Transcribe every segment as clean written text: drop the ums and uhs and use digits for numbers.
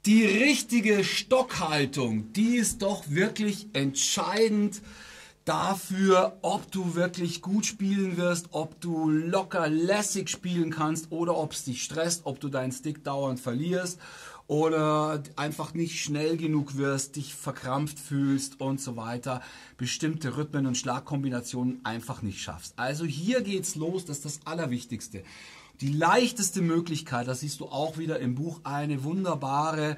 Die richtige Stockhaltung, die ist doch wirklich entscheidend dafür, ob du wirklich gut spielen wirst, ob du locker lässig spielen kannst oder ob es dich stresst, ob du deinen Stick dauernd verlierst oder einfach nicht schnell genug wirst, dich verkrampft fühlst und so weiter, bestimmte Rhythmen und Schlagkombinationen einfach nicht schaffst. Also hier geht's los, das ist das Allerwichtigste. Die leichteste Möglichkeit, das siehst du auch wieder im Buch, eine wunderbare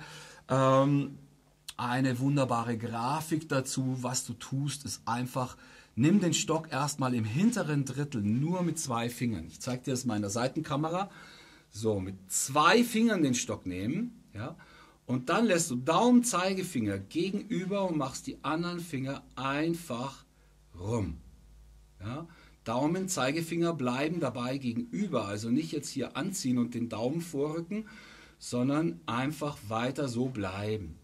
Grafik dazu, was du tust, ist einfach, nimm den Stock erstmal im hinteren Drittel nur mit 2 Fingern. Ich zeige dir das mal in der Seitenkamera. So, mit 2 Fingern den Stock nehmen, ja, und dann lässt du Daumen, Zeigefinger gegenüber und machst die anderen Finger einfach rum. Ja. Daumen, Zeigefinger bleiben dabei gegenüber, also nicht jetzt hier anziehen und den Daumen vorrücken, sondern einfach weiter so bleiben.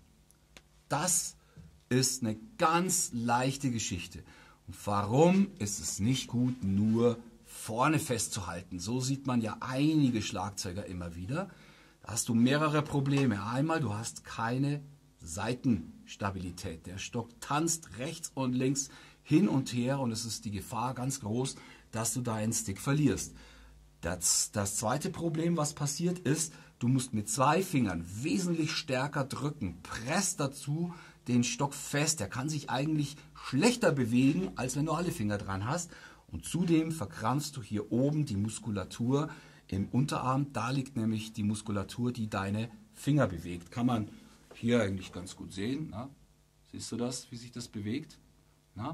Das ist eine ganz leichte Geschichte. Und warum ist es nicht gut, nur vorne festzuhalten? So sieht man ja einige Schlagzeuger immer wieder. Da hast du mehrere Probleme. Einmal, du hast keine Seitenstabilität. Der Stock tanzt rechts und links hin und her und es ist die Gefahr ganz groß, dass du deinen Stick verlierst. Das zweite Problem, was passiert ist, du musst mit 2 Fingern wesentlich stärker drücken. Presst dazu den Stock fest. Der kann sich eigentlich schlechter bewegen, als wenn du alle Finger dran hast. Und zudem verkrampfst du hier oben die Muskulatur im Unterarm. Da liegt nämlich die Muskulatur, die deine Finger bewegt. Kann man hier eigentlich ganz gut sehen. Na? Siehst du das, wie sich das bewegt? Na?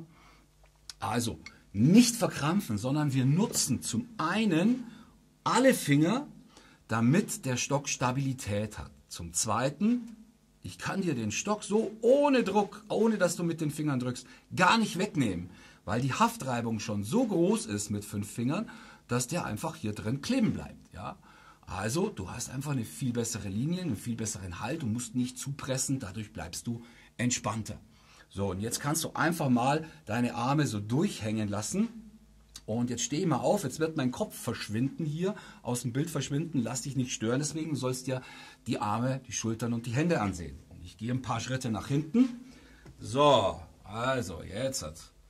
Also, nicht verkrampfen, sondern wir nutzen zum einen alle Finger, damit der Stock Stabilität hat. Zum Zweiten, ich kann dir den Stock so ohne Druck, ohne dass du mit den Fingern drückst, gar nicht wegnehmen, weil die Haftreibung schon so groß ist mit 5 Fingern, dass der einfach hier drin kleben bleibt. Ja? Also, du hast einfach eine viel bessere Linie, einen viel besseren Halt, du musst nicht zupressen, dadurch bleibst du entspannter. So, und jetzt kannst du einfach mal deine Arme so durchhängen lassen. Und jetzt steh mal auf, jetzt wird mein Kopf verschwinden hier, aus dem Bild verschwinden, lass dich nicht stören, deswegen du sollst dir die Arme, die Schultern und die Hände ansehen. Und ich gehe ein paar Schritte nach hinten. So, also jetzt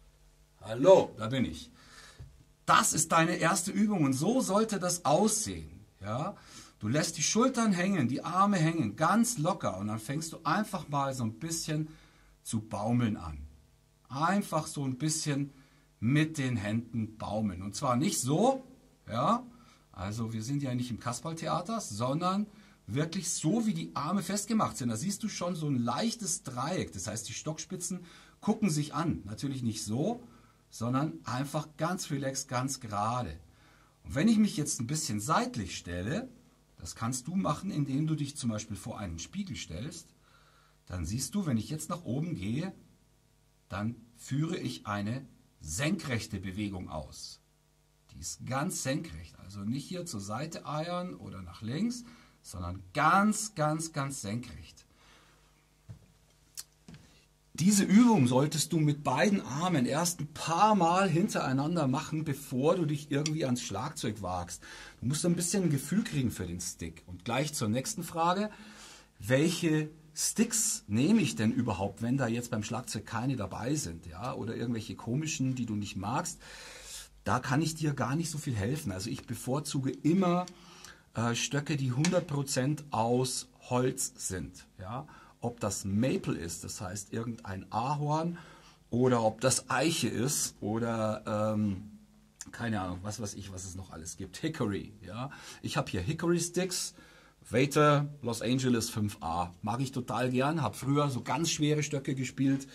hallo, da bin ich. Das ist deine erste Übung und so sollte das aussehen. Ja? Du lässt die Schultern hängen, die Arme hängen, ganz locker und dann fängst du einfach mal so ein bisschen zu baumeln an. Einfach so ein bisschen mit den Händen baumeln. Und zwar nicht so, ja, also wir sind ja nicht im Kasperltheater, sondern wirklich so, wie die Arme festgemacht sind. Da siehst du schon so ein leichtes Dreieck. Das heißt, die Stockspitzen gucken sich an. Natürlich nicht so, sondern einfach ganz relaxed, ganz gerade. Und wenn ich mich jetzt ein bisschen seitlich stelle, das kannst du machen, indem du dich zum Beispiel vor einen Spiegel stellst, dann siehst du, wenn ich jetzt nach oben gehe, dann führe ich eine senkrechte Bewegung aus. Die ist ganz senkrecht, also nicht hier zur Seite eiern oder nach links, sondern ganz, ganz, ganz senkrecht. Diese Übung solltest du mit beiden Armen erst ein paar Mal hintereinander machen, bevor du dich irgendwie ans Schlagzeug wagst. Du musst ein bisschen ein Gefühl kriegen für den Stick. Und gleich zur nächsten Frage, welche Sticks nehme ich denn überhaupt, wenn da jetzt beim Schlagzeug keine dabei sind, ja, oder irgendwelche komischen, die du nicht magst? Da kann ich dir gar nicht so viel helfen. Also ich bevorzuge immer Stöcke, die 100% aus Holz sind, ja. Ob das Maple ist, das heißt irgendein Ahorn, oder ob das Eiche ist oder keine Ahnung, was weiß ich, was es noch alles gibt. Hickory, ja. Ich habe hier Hickory Sticks. Waiter Los Angeles 5A. Mag ich total gern, habe früher so ganz schwere Stöcke gespielt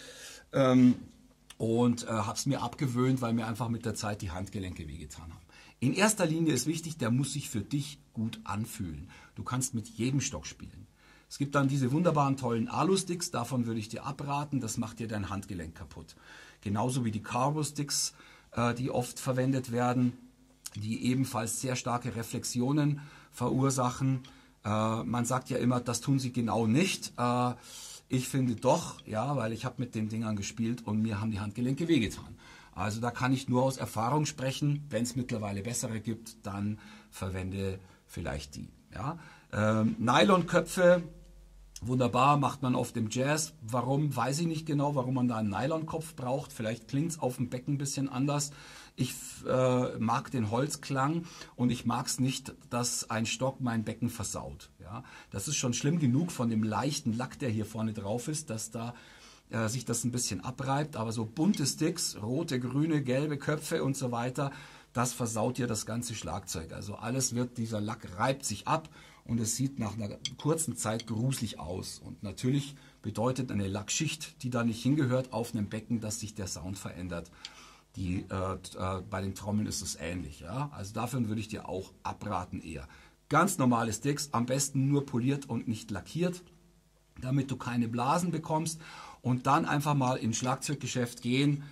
und habe es mir abgewöhnt, weil mir einfach mit der Zeit die Handgelenke wehgetan haben. In erster Linie ist wichtig, der muss sich für dich gut anfühlen. Du kannst mit jedem Stock spielen. Es gibt dann diese wunderbaren, tollen Alu-Sticks, davon würde ich dir abraten, das macht dir dein Handgelenk kaputt. Genauso wie die Carbo-Sticks, die oft verwendet werden, die ebenfalls sehr starke Reflexionen verursachen. Man sagt ja immer, das tun sie genau nicht. Ich finde doch, ja, weil ich habe mit den Dingern gespielt und mir haben die Handgelenke wehgetan. Also da kann ich nur aus Erfahrung sprechen. Wenn es mittlerweile bessere gibt, dann verwende vielleicht die. Ja. Nylonköpfe Wunderbar, macht man oft im Jazz. Warum, weiß ich nicht genau, warum man da einen Nylonkopf braucht. Vielleicht klingt es auf dem Becken ein bisschen anders. Ich mag den Holzklang und ich mag es nicht, dass ein Stock mein Becken versaut. Ja? Das ist schon schlimm genug von dem leichten Lack, der hier vorne drauf ist, dass da sich das ein bisschen abreibt. Aber so bunte Sticks, rote, grüne, gelbe Köpfe und so weiter, das versaut dir das ganze Schlagzeug. Also alles dieser Lack reibt sich ab. Und es sieht nach einer kurzen Zeit gruselig aus. Und natürlich bedeutet eine Lackschicht, die da nicht hingehört, auf einem Becken, dass sich der Sound verändert. Bei den Trommeln ist es ähnlich. Ja? Also davon würde ich dir auch abraten eher. Ganz normale Sticks, am besten nur poliert und nicht lackiert, damit du keine Blasen bekommst. Und dann einfach mal ins Schlagzeuggeschäft gehen.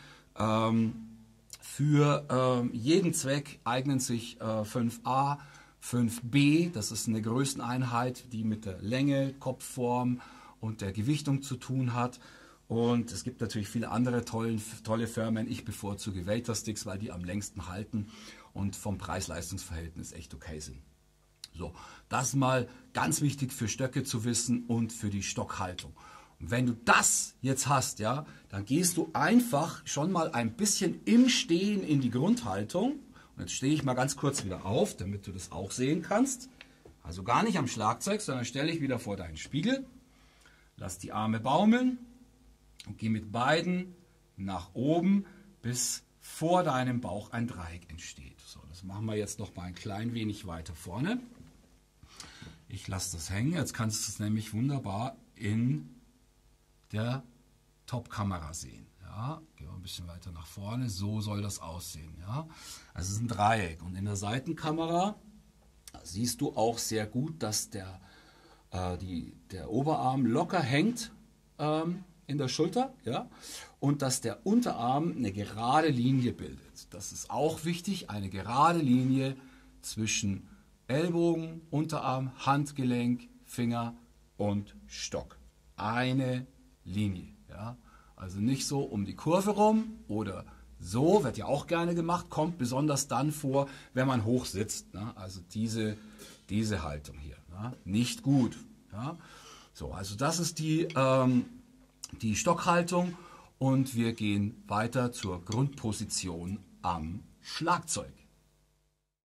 Für jeden Zweck eignen sich 5a, 5b, das ist eine Größeneinheit, die mit der Länge, Kopfform und der Gewichtung zu tun hat. Und es gibt natürlich viele andere tolle Firmen. Ich bevorzuge Water Sticks, weil die am längsten halten und vom Preis-Leistungs-Verhältnis echt okay sind. So, das mal ganz wichtig für Stöcke zu wissen und für die Stockhaltung. Und wenn du das jetzt hast, ja, dann gehst du einfach schon mal ein bisschen im Stehen in die Grundhaltung. Und jetzt stehe ich mal ganz kurz wieder auf, damit du das auch sehen kannst. Also gar nicht am Schlagzeug, sondern stelle ich wieder vor deinen Spiegel. Lass die Arme baumeln und geh mit beiden nach oben, bis vor deinem Bauch ein Dreieck entsteht. So, das machen wir jetzt noch mal ein klein wenig weiter vorne. Ich lasse das hängen. Jetzt kannst du es nämlich wunderbar in der Top-Kamera sehen. Ja, gehen wir ein bisschen weiter nach vorne. So soll das aussehen. Ja? Also es ist ein Dreieck. Und in der Seitenkamera siehst du auch sehr gut, dass der Oberarm locker hängt in der Schulter, ja? Und dass der Unterarm eine gerade Linie bildet. Das ist auch wichtig, eine gerade Linie zwischen Ellbogen, Unterarm, Handgelenk, Finger und Stock. Eine Linie. Ja? Also nicht so um die Kurve rum oder so, wird ja auch gerne gemacht, kommt besonders dann vor, wenn man hoch sitzt. Ne? Also diese Haltung hier. Ne? Nicht gut. Ja? So, also das ist die Stockhaltung und wir gehen weiter zur Grundposition am Schlagzeug.